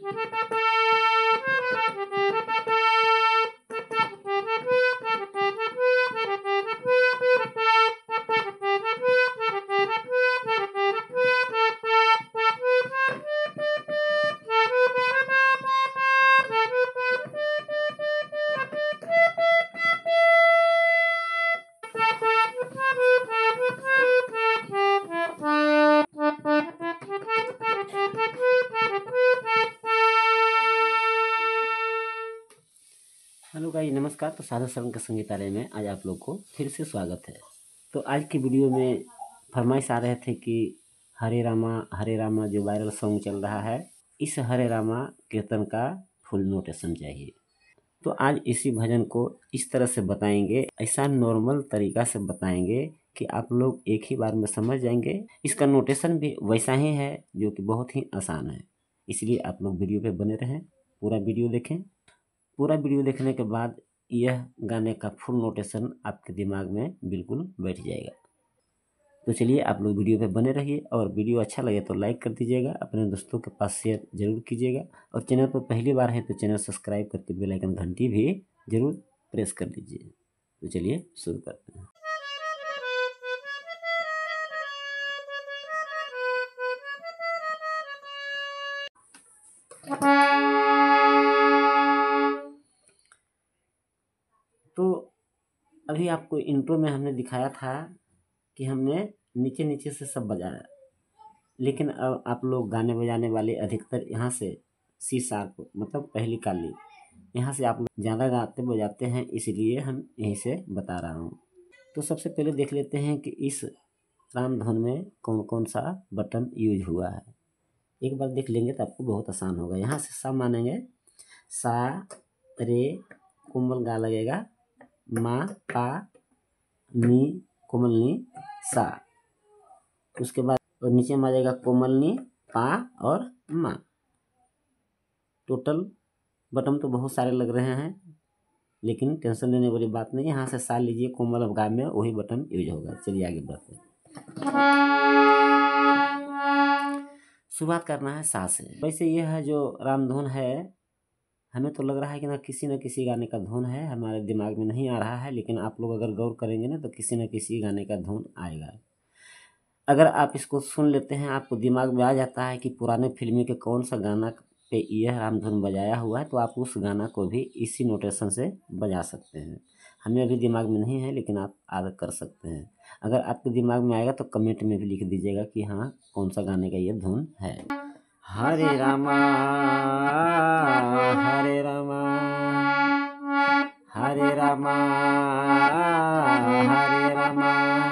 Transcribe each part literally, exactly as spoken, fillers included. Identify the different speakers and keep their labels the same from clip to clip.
Speaker 1: Hello guys, नमस्कार। तो साधा सरन का संगीतालय में आज आप लोग को फिर से स्वागत है। तो आज की वीडियो में फरमाइश आ रहे थे कि हरे रामा हरे रामा जो वायरल सॉन्ग चल रहा है, इस हरे रामा कीर्तन का फुल नोटेशन चाहिए। तो आज इसी भजन को इस तरह से बताएंगे, ऐसा नॉर्मल तरीका से बताएंगे कि आप लोग एक ही बार में समझ जाएंगे। इसका नोटेशन भी वैसा ही है जो कि बहुत ही आसान है, इसलिए आप लोग वीडियो पे बने रहें, पूरा वीडियो देखें। पूरा वीडियो देखने के बाद यह गाने का फुल नोटेशन आपके दिमाग में बिल्कुल बैठ जाएगा। तो चलिए आप लोग वीडियो पे बने रहिए, और वीडियो अच्छा लगे तो लाइक कर दीजिएगा, अपने दोस्तों के पास शेयर जरूर कीजिएगा, और चैनल पर पहली बार है तो चैनल सब्सक्राइब करके बेल आइकन घंटी भी जरूर प्रेस कर दीजिए। तो चलिए शुरू करते हैं। तो अभी आपको इंट्रो में हमने दिखाया था कि हमने नीचे नीचे से सब बजाया, लेकिन अब आप लोग गाने बजाने वाले अधिकतर यहाँ से सी शार्प मतलब पहली काली, यहाँ से आप लोग ज़्यादा गाते बजाते हैं, इसलिए हम यहीं से बता रहा हूँ। तो सबसे पहले देख लेते हैं कि इस राम धुन में कौन कौन सा बटन यूज हुआ है। एक बार देख लेंगे तो आपको बहुत आसान होगा। यहाँ से सा मानेंगे, सा रे कोमल गा लगेगा, मा पा नी कोमल नी सा, उसके बाद और नीचे में आ जाएगा कोमल नी पा और मा। टोटल बटन तो बहुत सारे लग रहे हैं, लेकिन टेंशन लेने वाली बात नहीं। यहाँ से सा लीजिए, कोमल अब गा में वही बटन यूज होगा। चलिए आगे बढ़ते हैं। शुरुआत करना है सा से। वैसे यह है जो राम धुन है, हमें तो लग रहा है कि ना किसी न किसी गाने का धुन है, हमारे दिमाग में नहीं आ रहा है, लेकिन आप लोग अगर गौर करेंगे ना तो किसी न किसी गाने का धुन आएगा। अगर आप इसको सुन लेते हैं, आपको दिमाग में आ जाता है कि पुराने फिल्मी के कौन सा गाना पे यह राम धुन बजाया हुआ है, तो आप उस गाना को भी इसी नोटेशन से बजा सकते हैं। हमें अभी दिमाग में नहीं है, लेकिन आप आगे कर सकते हैं। अगर आपके दिमाग में आएगा तो कमेंट में भी लिख दीजिएगा कि हाँ कौन सा गाने का ये धुन है। हरे रामा हरे रामा हरे रामा हरे रामा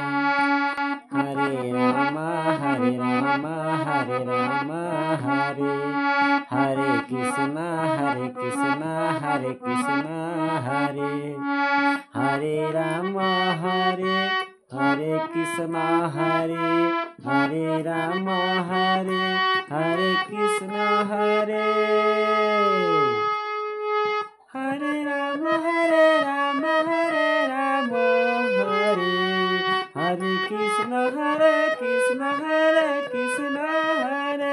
Speaker 1: हरे रामा हरे रामा हरे रामा हरे हरे कृष्णा हरे कृष्णा हरे कृष्णा हरे हरे रामा हरे हरे कृष्णा हरे हरे रामा हरे हरे कृष्णा हरे हरे राम हरे राम हरे राम हरे हरे कृष्ण हरे कृष्ण हरे कृष्ण हरे।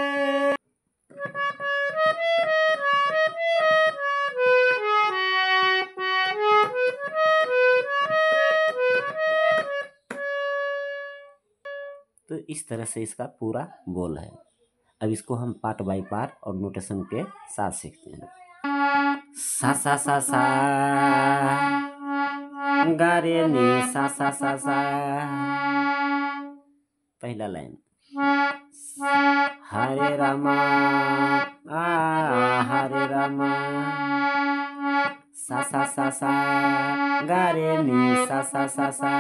Speaker 1: तो इस तरह से इसका पूरा बोल है। अब इसको हम पार्ट बाय पार्ट और नोटेशन के साथ सीखते हैं। सा सा सा सा गा रे नी सा सा सा सा। पहला लाइन हरे रामा आ हरे रामा, सा सा सा सा गा रे नी सा सा सा सा,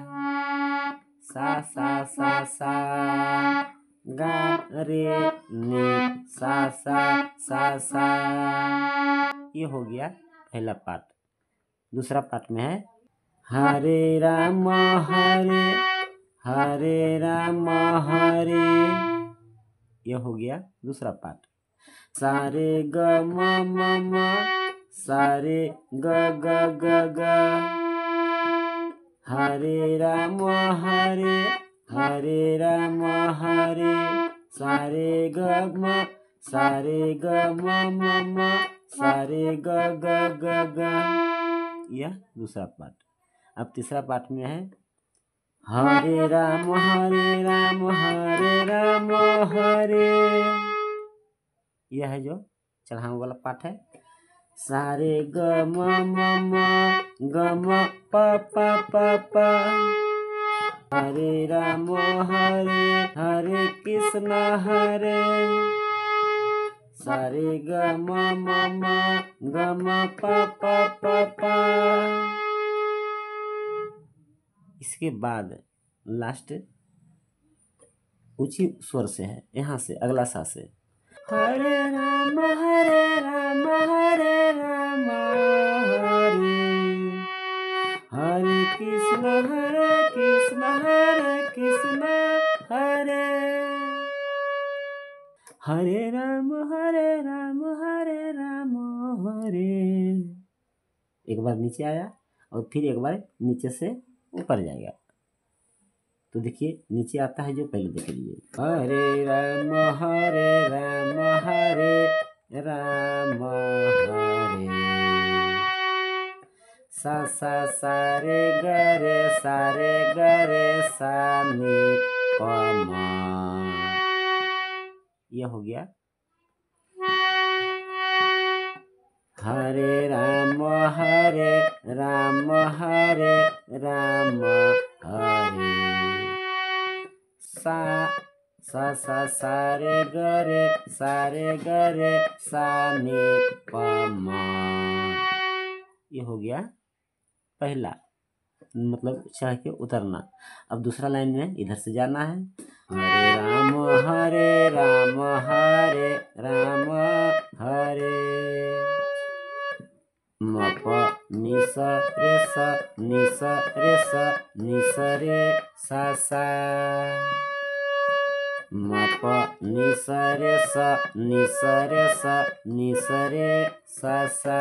Speaker 1: सा सा सा सा गा रे नी सा सा सा सा। ये हो गया पहला पार्ट। दूसरा पार्ट में है हरे राम हरे हरे राम हरे, ये हो गया दूसरा पार्ट। सारे ग म म म सारे ग ग ग ग, हरे राम हरे हरे राम हरे सारे ग म सारे ग म म म सारे ग ग ग ग। यह दूसरा पार्ट। अब तीसरा पार्ट में है हरे राम हरे राम हरे राम हरे। यह है जो चढ़ाऊ वाला पार्ट है। सारे ग म म म ग म प प प प। हरे राम हरे हरे कृष्ण हरे। सारे ग म म म ग म प प प प। इसके बाद लास्ट ऊंची स्वर से है, यहाँ से अगला सा से हरे राम हरे राम हरे राम हरे हरे कृष्ण हरे कृष्ण हरे कृष्ण हरे हरे राम हरे राम हरे राम हरे। एक बार नीचे आया और फिर एक बार नीचे से ऊपर जाएगा। तो देखिए नीचे आता है जो, पहले देख लीजिए। हरे राम हरे राम हरे राम हरे सा सा सारे गरे सारे गरे सा नी प म। यह हो गया हरे राम हरे राम हरे राम हरे सा सा सा सारे गरे सारे गरे सा नी प म। ये हो गया पहला, मतलब चढ़ के उतरना। अब दूसरा लाइन में इधर से जाना है। हरे राम हरे राम हरे राम हरे म प नि स रे स नि स रे स नि स रे सा सा म प नि स रे स नि स रे स नि स रे सा सा।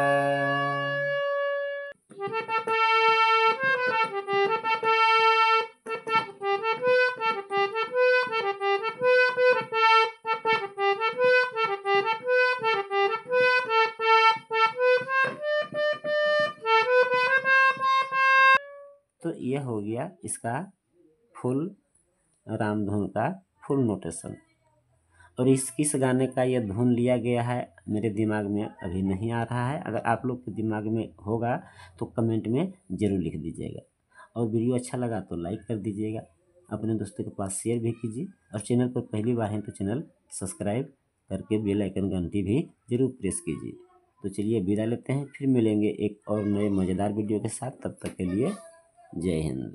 Speaker 1: तो यह हो गया इसका फुल राम धुन का फुल नोटेशन। और इस किस गाने का यह धुन लिया गया है मेरे दिमाग में अभी नहीं आ रहा है। अगर आप लोग के दिमाग में होगा तो कमेंट में ज़रूर लिख दीजिएगा। और वीडियो अच्छा लगा तो लाइक कर दीजिएगा, अपने दोस्तों के पास शेयर भी कीजिए। और चैनल पर पहली बार हैं तो चैनल सब्सक्राइब करके बेल आइकन घंटी भी ज़रूर प्रेस कीजिए। तो चलिए विदा लेते हैं, फिर मिलेंगे एक और नए मज़ेदार वीडियो के साथ। तब तक के लिए जय हिंद।